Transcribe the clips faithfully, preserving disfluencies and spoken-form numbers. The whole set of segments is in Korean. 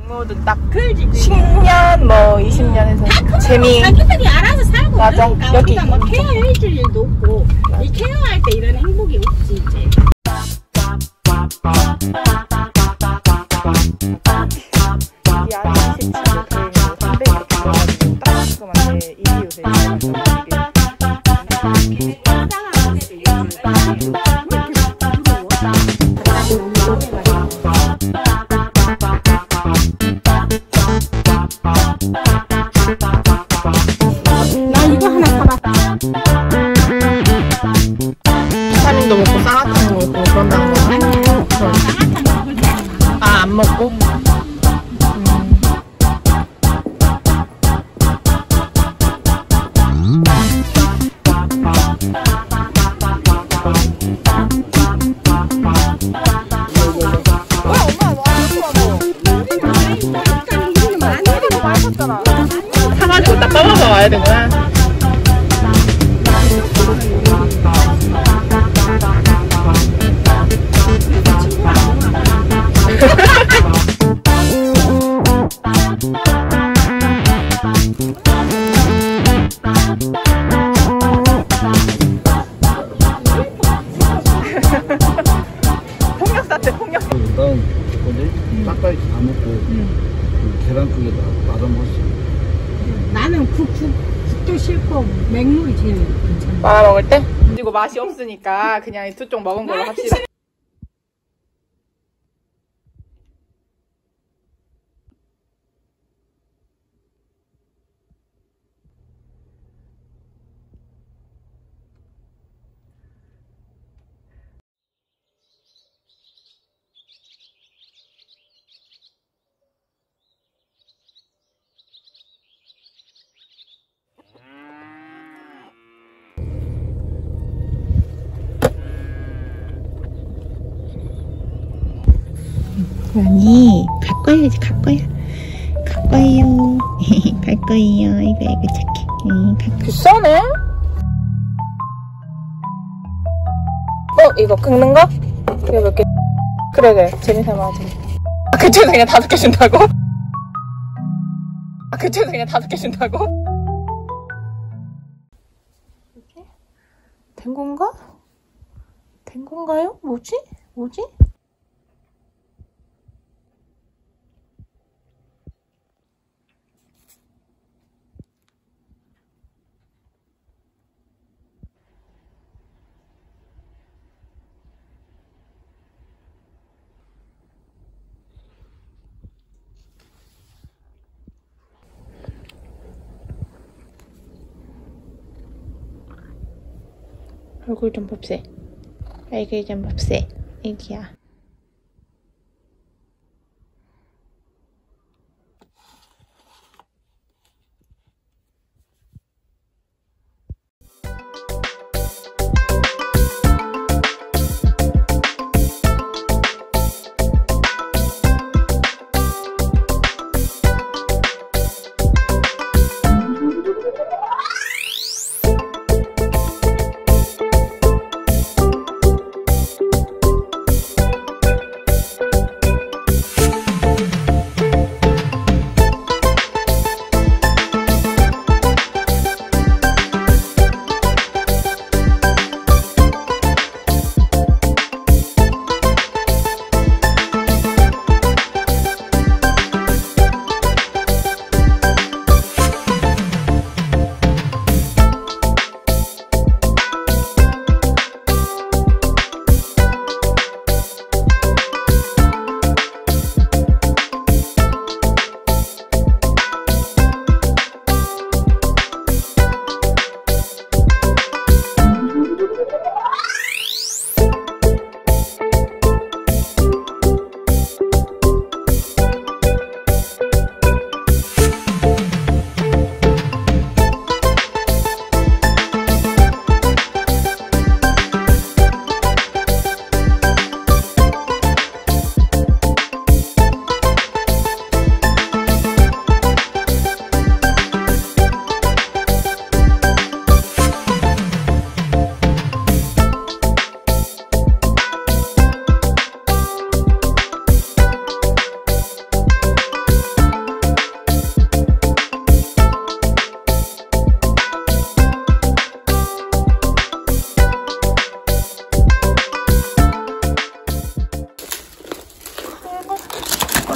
모든 딱 그지. 십 년 뭐 이십 년에서 재미. 자기들이 알아서 살고 맞아. 그러니까 여기. 우리가 뭐 케어해 줄 일도 없고 이 케어할 때 이런 행복이 없지 이제. 이 안에 식치고 들어있는 담배 이렇게 넣어가지고 딱 그거만 내 입이 요새 난 이거 하나 사봤다. 비타민도 먹고 쌍화탕도 먹고 그런다는 거. 아니야. 쌍화탕 먹을 때. 아, 안 먹고? 사가지고 딱 떠먹어 와야 되구나. 폭력 사태, 폭력. 일단 근데 닭다리 다 먹고 그 계란국에다 말아 먹었어. 나는 국, 국, 국도 싫고 맹물이 제일 괜찮아. 말아 먹을 때? 그리고 맛이 없으니까 그냥 이 두 쪽 먹은 걸로 합시다. 아니 갈 거야지 갈 거야 갈 거예요 갈 거예요 이거 이거 착해 응, 갈 거야. 비싸네? 어? 이거 긁는 거? 이거 몇 개? 그래 그래 재미삼아 하자. 아 그쪽에서 그냥 다섯 개 준다고? 아 그쪽에서 그냥 다섯 개 준다고? 이렇게? 된 건가? 된 건가요? 뭐지? 뭐지? 얼굴 좀 봅세. 얼굴 좀 봅세. 애기야.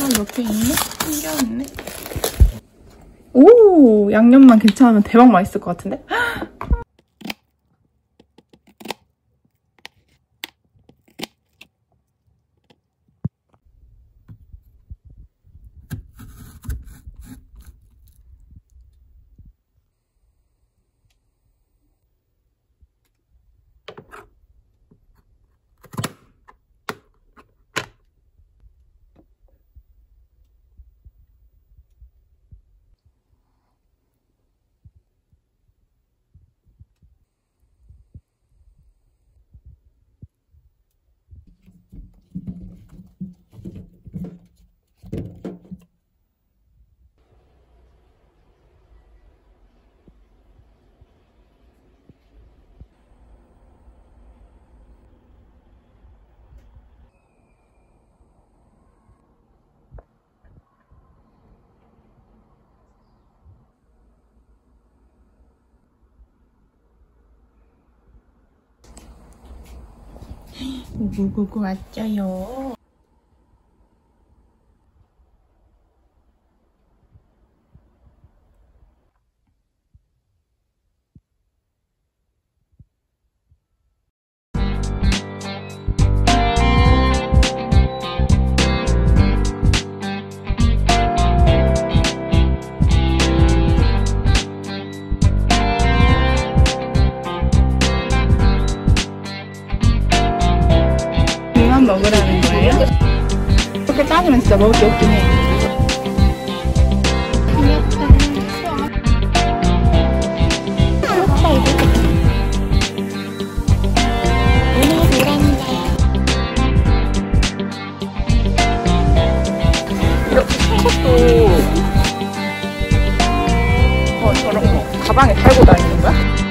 사람 옆에 있네? 신기하네. 오, 양념만 괜찮으면 대박 맛있을 것 같은데? 구구구 왔죠요. 이만 먹으라는 거예요? 그렇게 따지면 진짜 먹을 게 없긴 해. 귀엽다. 귀엽다 이거. 오늘 노란다. 이렇게 큰 것도 어, 저런 거 가방에 달고 다니는 거야?